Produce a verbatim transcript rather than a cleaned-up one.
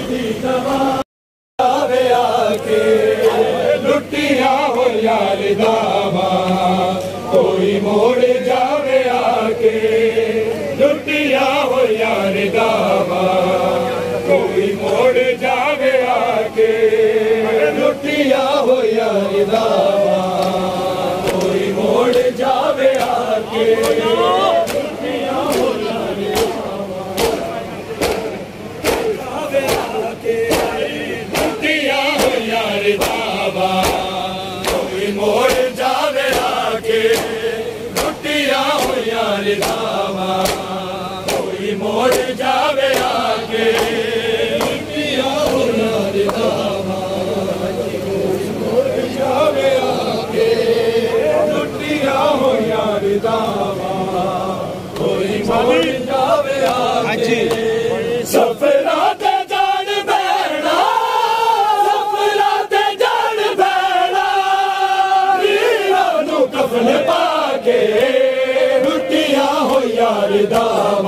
जावे आके लुटिया हो यार दावा कोई मोड़ जावे आके लुटिया हो यार दावा कोई मोड़ जावे आके लुटिया हो यार दावा कोई मोड़ जावे आके लुटिया हो यार जावे आके लुटिया हो यार दावा कोई मोड़ जावे आके लुटिया हो यार दावा कोई मोड़ जावे आके लुटिया हो यार दावा कोई मोड़ जावे आके लुटिया हो यार दावा कोई मोड़ जावे आके सफरा ते जान बैठा सफरा ते जान बैठा वीरां नूं कफन पाके लुटिया हो यार दावा